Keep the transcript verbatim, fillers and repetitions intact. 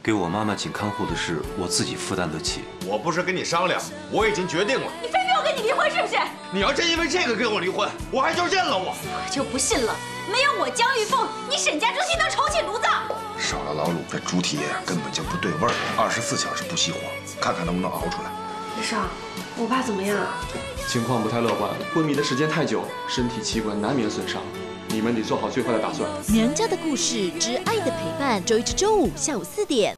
给我妈妈紧看护的事，我自己负担得起。 我不是跟你商量，我已经决定了。 你非逼我跟你离婚是不是？ 你要真因为这个跟我离婚，我还就认了我。 我就不信了，没有我江玉凤，你沈家中心能重启炉子？ 少了老鲁，这猪蹄根本就不对味儿，二十四小时不熄火，看看能不能熬出来。 医生，我爸怎么样啊？ 情况不太乐观，昏迷的时间太久，身体器官难免损伤，你们得做好最坏的打算。 娘家的故事之爱的陪伴，周一至周五下午四点。